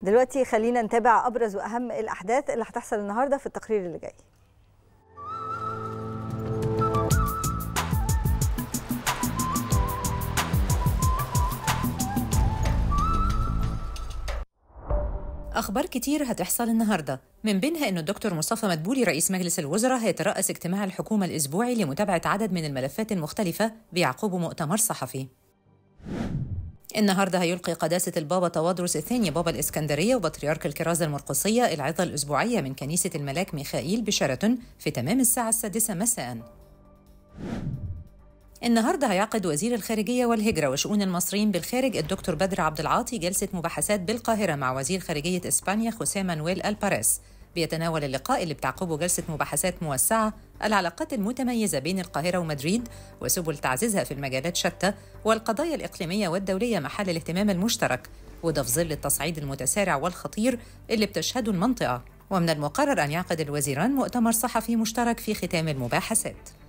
دلوقتي خلينا نتابع أبرز وأهم الأحداث اللي هتحصل النهاردة في التقرير اللي جاي. أخبار كتير هتحصل النهاردة، من بينها إنه الدكتور مصطفى مدبولي رئيس مجلس الوزراء هيترأس اجتماع الحكومة الأسبوعي لمتابعة عدد من الملفات المختلفة بيعقبه مؤتمر صحفي. النهاردة هيلقي قداسة البابا تواضروس الثاني بابا الإسكندرية وبطريرك الكرازة المرقسية العظة الأسبوعية من كنيسة الملاك ميخائيل بشيراتون في تمام الساعة 6 مساءً. النهارده هيعقد وزير الخارجية والهجرة وشؤون المصريين بالخارج الدكتور بدر عبد العاطي جلسة مباحثات بالقاهرة مع وزير خارجية إسبانيا خوسيه مانويل الباريس. بيتناول اللقاء اللي بتعقبه جلسة مباحثات موسعة العلاقات المتميزة بين القاهرة ومدريد وسبل تعزيزها في المجالات شتى، والقضايا الإقليمية والدولية محل الاهتمام المشترك، وده في ظل التصعيد المتسارع والخطير اللي بتشهده المنطقة. ومن المقرر أن يعقد الوزيران مؤتمر صحفي مشترك في ختام المباحثات.